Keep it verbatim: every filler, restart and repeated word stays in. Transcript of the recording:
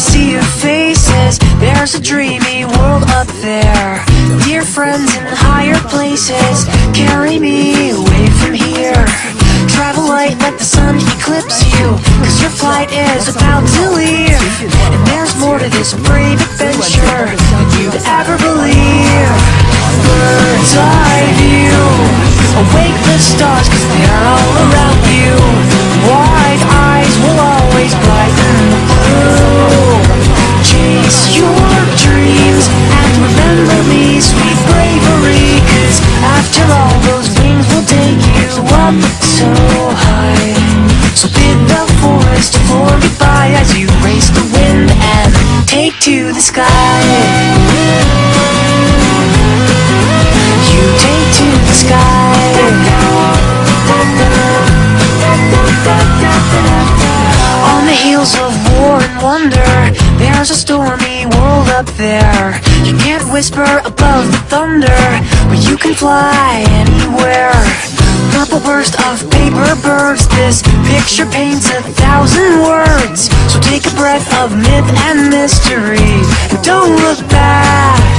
sea of faces. There's a dreamy world up there. Dear friends in higher places, carry me away from here. Travel light, let the sun eclipse you, cause your flight is about to leave. And there's more to this brave adventure than you'd ever believe. Bird's eye view, awake the stars cause they're all around you. Wide eyes will always brighten the blue. Chase your dreams and remember me, sweet bravery, cause after all those wings will take you up so high. So bid the forest for goodbye as you race the wind and take to the sky. You take to the sky. On the heels of war and wonder, there's a stormy world up there. You can't whisper above the thunder, but you can fly anywhere. Purple burst of paper birds, this picture paints a thousand words. So take a breath of myth and mystery, and don't look back.